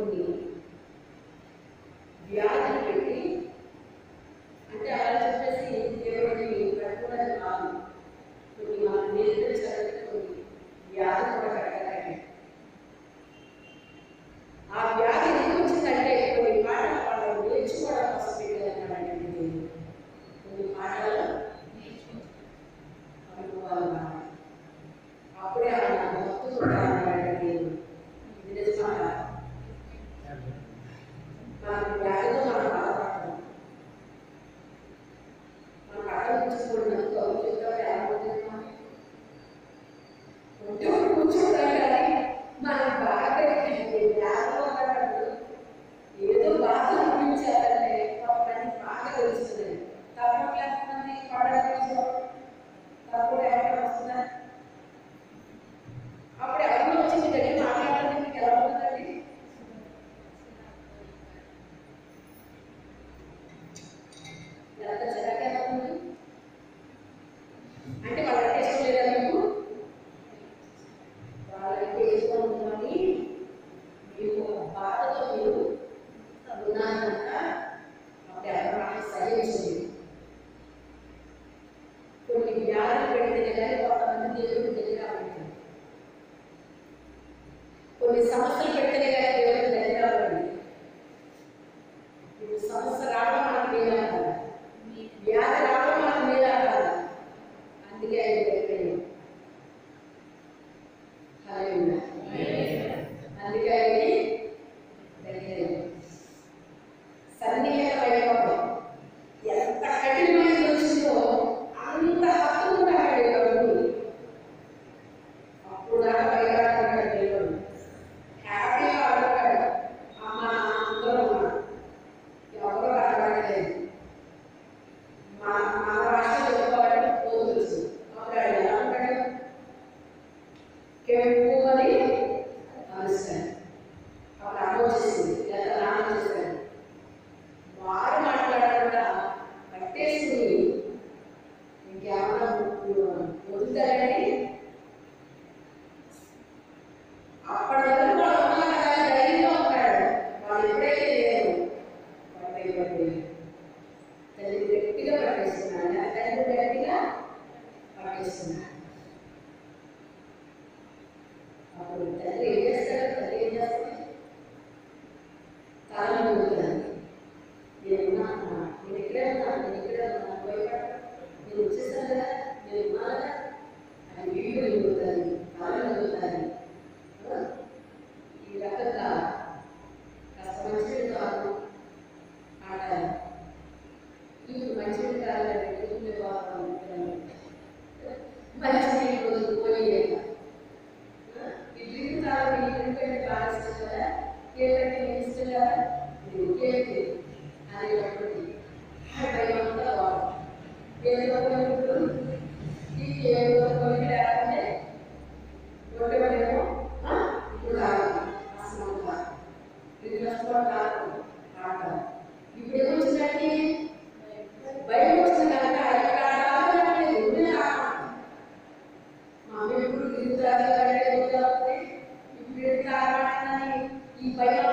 కొన్ని వ్యాధులు పెట్టి అంటే అలా చెప్పేసి దేవుడిని పెట్టుకోవడం కాదు. కొన్ని మనం నేర్పించాలంటే కొన్ని వ్యాధులు కూడా పెట్టాలి. ఆ వ్యాధి ఎందుకు వచ్చిందంటే కొన్ని పాటలు వాళ్ళు నేర్చుకోవడం కోసం పెట్టాలన్నాడండి. కొన్ని పాటలు అనుకోవాలి. అప్పుడే ఆయన భక్తులు అన్నాడండి. ఇది నిజమా? మనకు వ్యాధితో మనం బాధపడతాం. మన పక్కన కూర్చుకున్నట్టు చెప్తారు ఏమవుతున్నాం ఉంటే కూర్చుంటాం కానీ మనం బాగా వ్యాధిలో ఏదో బాధ అనిపించాలంటే మనకి బాగా తెలుస్తుంది. తప్పకుండా ఎంతమంది పడగలు తప్పుడు ఎవరైనా వస్తున్నా అప్పుడు ఎవరు వచ్చి మీ దగ్గర మాట్లాడాలంటే మీకు ఎలా ఉంటుందండి? ఎంత చిరాకేలా ఉంది అంటే వాళ్ళకి ఇష్టం లేదా మీకు? వాళ్ళకి ఇష్టం ఉందని మీకు బాధతో మీరు ఉన్నాను కనుక అప్పుడు ఎవరు నాకు సహించింది. కొన్ని వ్యాధులు పెడితే కానీ కొంతమంది దేవుడి దగ్గర ఉంటుంది. కొన్ని సమస్యలు పెడితేనే కానీ దేవుడి దగ్గర ఉంటుంది. ఇప్పుడు సమస్య రావడం మనకు మేలా కాదు, వ్యాధి రావడం మనకు మేలా కాదు. అందుకే ఆయన దగ్గర అందుకే ఆయన దగ్గర సన్నిహిత వైభవం ఎంత కఠినమైన వచ్చిందో అంత హక్కుగా అడిగాడు. అప్పుడు దాకా బయట దేవుడు హ్యాపీగా అడగాడు. అమ్మ అందరూ ఎవరో అడగలేదు. మన భాష చెప్పుకోవాలంటే తెలుసు. అప్పుడు ఆయన ఎలా ఉంటాడు? కేవని అనుస్తాడు. అప్పుడు ఆలోచిస్తుంది లేదా నాన్న చేస్తాడు. వారు మాట్లాడకుండా పట్టేసుకుని ఇంకేమన్నా వదులుతారండి? అప్పటి వరకు వాళ్ళు ఉన్నారు కదా, ధైర్యంగా ఉంటాడు. వాళ్ళు ఎప్పుడైతే లేరు పట్టేయబడి తల్లి గట్టిగా పట్టేస్తున్నాడు. తల్లి గట్టిగా పట్టేస్తున్నాడు. అప్పుడు తల్లి ఏం చేస్తాడు? తల్లి ఏం చేస్తాడు? తాళం పోతుంది. నేను ఇక్కడే ఉన్నాను, నేను ఇక్కడే ఉన్నాను, భయపడ నేను వచ్చేస్తాను కదా, నేను ఉన్నా కదా అని వీళ్ళు వెళ్ళిపోతాను, తాళం వెళ్ళిపోతాను. ఈ రకంగా కాస్త మంచినీళ్ళు తాగు అంటారు. ఇప్పుడు మంచినీళ్ళు తాగాలంటే మంచినీళ్ళు వదిలిపోయేది. ఈ డ్రింక్ తాగడం ఈ డ్రింక్ అంటే బాగా ఇష్టం కదా, కేకంటే నేను ఇష్టం కదా, ఇది కేక్ అనేటప్పటికీ భయమంతా వాడు ఏదో ఈ ఏదో లేకపోతే రొట్టెమో ఇప్పుడు తాగాలి అసలు ఇది నష్టం కాదు ఆట. ఇప్పుడు ఏమొచ్చిందంటే భయం వచ్చింది కనుక ఇక్కడ ఆడాలి మా అమ్మ ఎప్పుడు తిరుగుతారు ఇప్పుడు తాగాలని ఈ భయం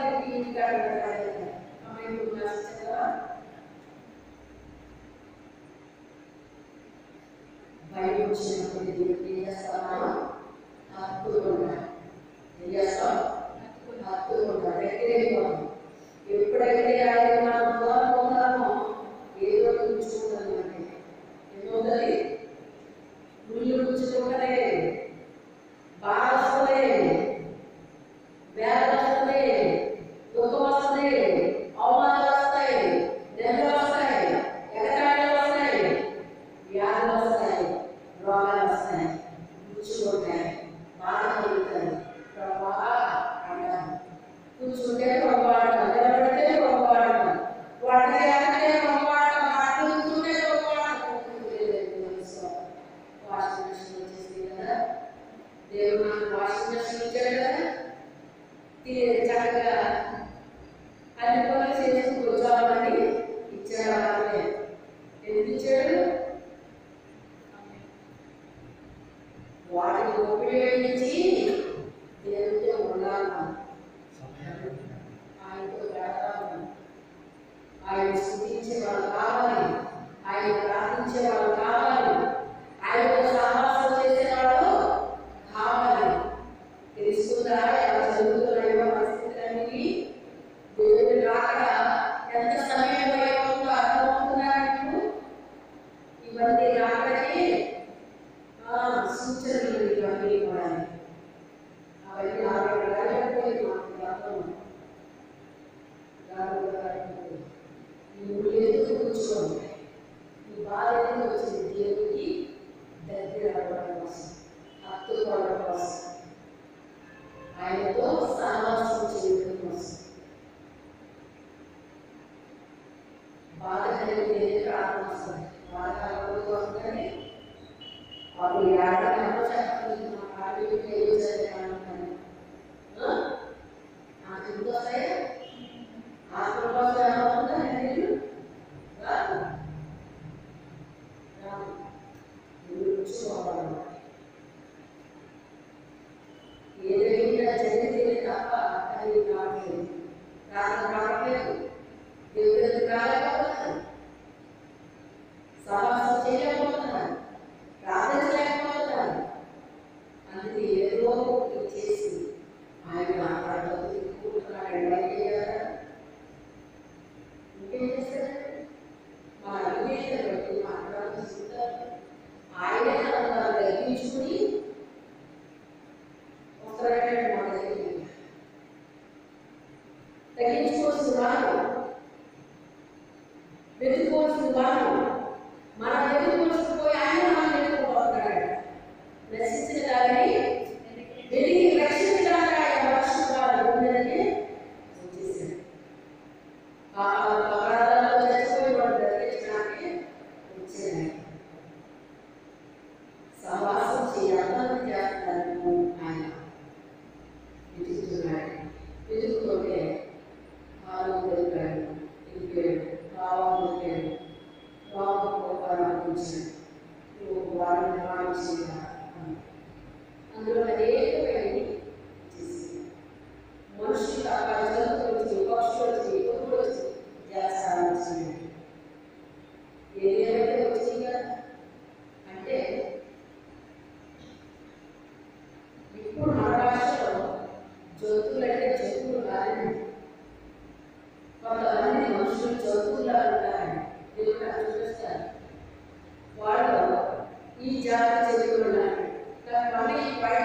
భయం వచ్చినప్పుడు దేవుడికి ఏం చేస్తామా? హక్కుగా ఉంటాడు. ఏం చేస్తాం? హక్కుగా ఉంటాడు. ఎక్కడైపోతాం. ఎప్పుడైతే ఆయన మనం దూరం పోతామో ఏదో కూర్చుంటాను అంటే ఏమవుతుంది? ముళ్ళు కూర్చుంటే బాధ వస్తుంది, వేద వస్తుంది, దుఃఖం వస్తుంది, అవమానాలు వస్తాయి, దెబ్బలు వస్తాయి, ఎగతాళిలు వస్తాయి, వ్యాధులు వస్తాయి, రోగాలు వస్తాయి, కూర్చుంటాయి, బాధ కలుగుతాయి. ప్రభా అంటారు. కూర్చుంటే ప్రభా అంటారు, నిలబడితే ప్రభా అంటారు, వంట చేయాలంటే ప్రభా అంటారు, మాట్లాడుతుంటే ప్రభా అంటారు. వాషింగ్ మెషిన్ వచ్చేసింది కదా, దేవుడు నాకు వాషింగ్ మెషిన్ ఇచ్చాడు కదా, చక్కగా అన్ని పనులు చేసుకుని కూర్చోవాలని ఇచ్చాడు. ఎందుకు ఇచ్చాడు? వాటిని ఉపయోగించి దేవుడితో ఉండాలి. అప్పుడు ఏడాది చెప్పలేదు మా పార్టీ నాకు ఎందుకు వస్తాయి ఆత్మ కోసం ఏమవుతుందా నేను ఏదైనా జరిగితే తప్ప అది రావట్లేదు రావట్లేదు దేవుడికి రాలేకపోతున్నాను సమాసం చేయలేకపోతున్నాను ప్రార్థించలేకపోతున్నాను అందుకే ఏదో ఒకటి చేసి ఆయన కూర్చున్నాడు ఇంకేం చేస్తారండి మా అభినేతను బట్టి మాట్లాడుతుంటారు ఆయనే తనను తగ్గించుకుని వస్తారంటే మా దగ్గర తగ్గించుకోవాల్సిన వారు వెతుకోవాల్సిన వారు మన వెతుకోవాల్సిన పోయి ఆయన మనం వెతుకోబోతున్నాడు నశించిన దాన్ని వెతికి రక్షించడానికి ఆయన రక్షించాలని ఉందని వచ్చేసాడు అపరాధాల్లో చచ్చిపోయి వాడు బ్రతికించడానికి వచ్చాడు సహవాసం చేయాలని చేస్తాను ఆయన వెతుకుతున్నాడు వెతుకుతుంటే ఆరు దొరికాడు వెళ్ళిపోయాడు రావం దొరికాడు రావం ప్రారంభించాడు వారిని ప్రారంభించిన అందులో అనేకమైనవి చేసింది మనుషులు తప్ప జంతువులు వచ్చి పక్షులు వచ్చి కొడుకులు వచ్చి చేస్తాను వచ్చింది ఏదేమైతే వచ్చింది కదా అంటే ఇప్పుడు మన భాషలో జంతువులు అంటే జంతువులు కాదండి కొంతమంది మనుషులు జంతువులా ఉంటారని దేవుడు చూపిస్తారు వాళ్ళు ఈ జాతి జంతువులు ఉన్నారు మళ్ళీ బయట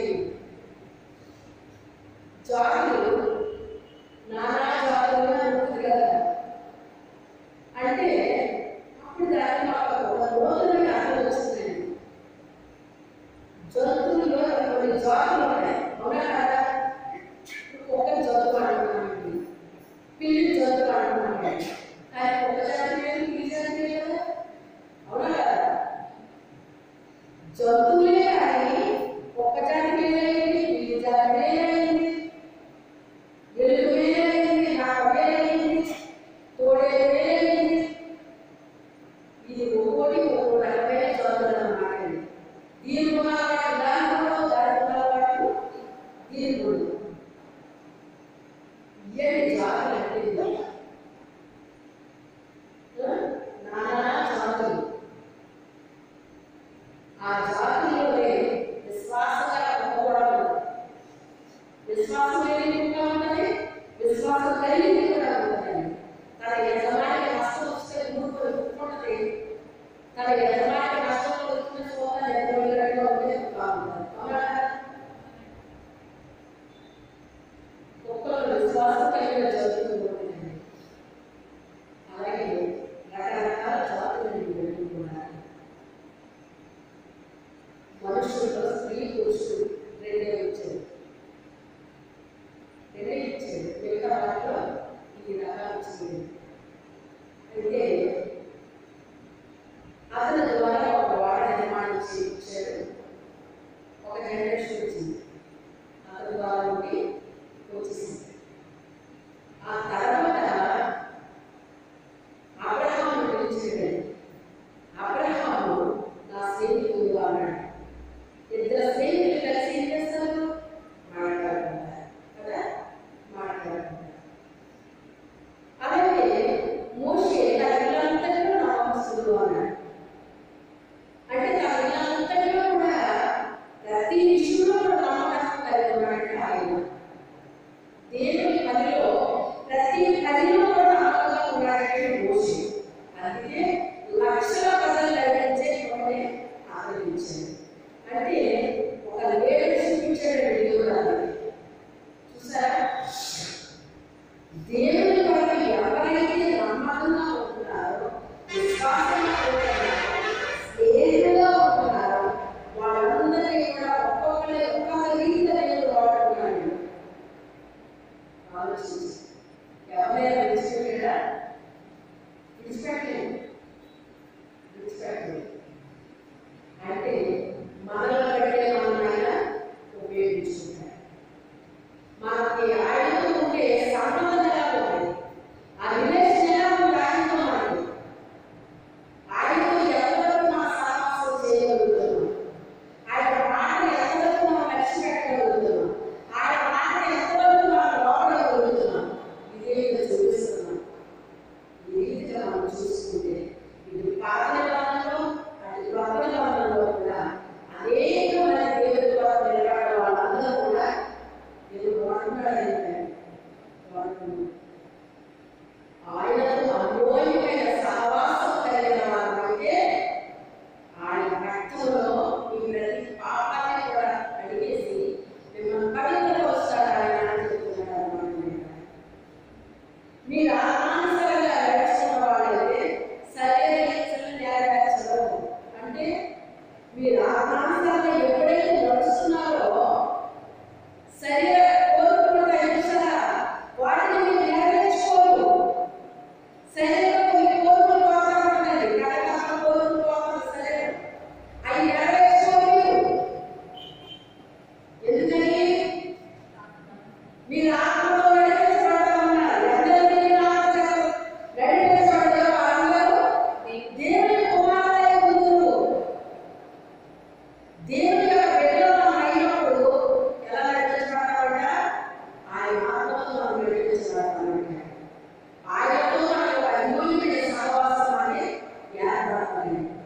జాతులు నానా జాతులు ఉంటుంది కదా అంటే అప్పుడు దాన్ని మాకు ఒక రోజులకి అర్థం వస్తుందండి జంతువుల్లో కొన్ని జాతులు ఉన్నాయి అవునా కదా ఒక జంతువు అంటున్నామండి పిల్లి జంతువు అంటున్నామండి కానీ ఒక జాతి లేదు పిల్లి జాతి లేదు అవునా కదా జంతువులే కానీ ఒక్క జాతి వేరైంది పిల్లి జాతి వేరైంది ఎలుగు వేరైంది నాక వేరైంది తోడే వేరైంది ఇది ఒక్కోటి ఒక్కో రకమైన జంతువులు అన్నమాట దీని గుణాలు దాని గుణాలు దాని గుణాలు దీని గుణాలు ఏడు జాతులు అంటే నానా జాతులు ఆ జాతుల్లోనే విశ్వాసంగా కూడా ఉంది విశ్వాసం లేనిగా ఉన్నది విశ్వాసం కలిగి కూడా ఉంటుంది తన యజమానికి నష్టం వస్తే గుర్తుకుంటుంది తన యజమానికి నష్టం వచ్చిన చోట ఎదురుగా ఉంటే బాగుంటుంది అవునా ఒక్కరు విశ్వాసం కలిగిన జరుగుతుంది అలాగే రకరకాల జాతులను పెట్టుకున్నారు మనుషుల్లో స్త్రీ పురుషుడు రెండే ఇచ్చాడు మిగతా వాటిలో ఈ రకాలు వచ్చింది అయితే అతని ద్వారా ఒక వాడ నిర్మాణం చేయించాడు ఒక జనరేషన్ వచ్చింది అతని ద్వారా వచ్చేసింది ఆ తర్వాత అబ్రహాము పిలిచాడు అబ్రహాము నా స్నేహితుడు అన్నాడు ఇద్దరు స్నేహితులు కలిసి ఏం చేస్తారు మాట్లాడుకుంటారు కదా మాట్లాడుకుంటారు అలాగే మోషే తన ఇల్లంతటిలో నమ్మకస్తుడు అన్నాడు అంటే తన ఇల్లంతటిలో కూడా ప్రతి విషయంలో కూడా నమ్మకం కలిగి ఉన్నాడంటే ఆయన దేవుని పనిలో ప్రతి పనిలో కూడా నమ్మకంగా ఉన్నాడంటే మోషే అందుకే లక్షల ప్రజలు లభించే కొన్ని ఆదరించాడు అంటే ఒక వేడు చూపించాడు దేవుడు చూసారా దేవుని పట్ల ఎవరైతే నమ్మకంగా ఉంటున్నారో విశ్వాసంగా ఉంటున్నారో స్నేహితులుగా ఉంటున్నారో వాళ్ళందరినీ కూడా ఒక్కొక్క రీతిలో దేవుడు వాడుతున్నాడు ఆలోచించి ఎవరైనా విడిచిపెట్టాడా విడిచిపెట్టలేదు అంటే ధర్మానుసారంగా ఎప్పుడైతే నడుస్తున్నారో శరీర కోరుకులు ఉంటాయి చూసారా, వాటిని మీరు నెరవేర్చుకోరు. శరీరం కొన్ని కోరుకులు పోతా ఉంటుందండి, రకరకాల కోరుకులు పోతుంది శరీరం, అవి నెరవేర్చుకోరు. ఎందుకని? మీరు ఆత్మలో నడిపించబడతా ఉన్నారు. అందరినీ మీరు ఆత్మ నడిపించబడతారు, వాళ్ళందరూ దేవుని కుమారులై ఉందురు. దేవుని యొక్క బిడ్డలు అయినప్పుడు ఎలా నడిపించబడతామంట? ఆయన ఆత్మతో మనం నడిపించబడతామంట. ఆయనతో మనకు అన్యోన్యమైన సహవాసం అనేది ఏర్పడుతుంది.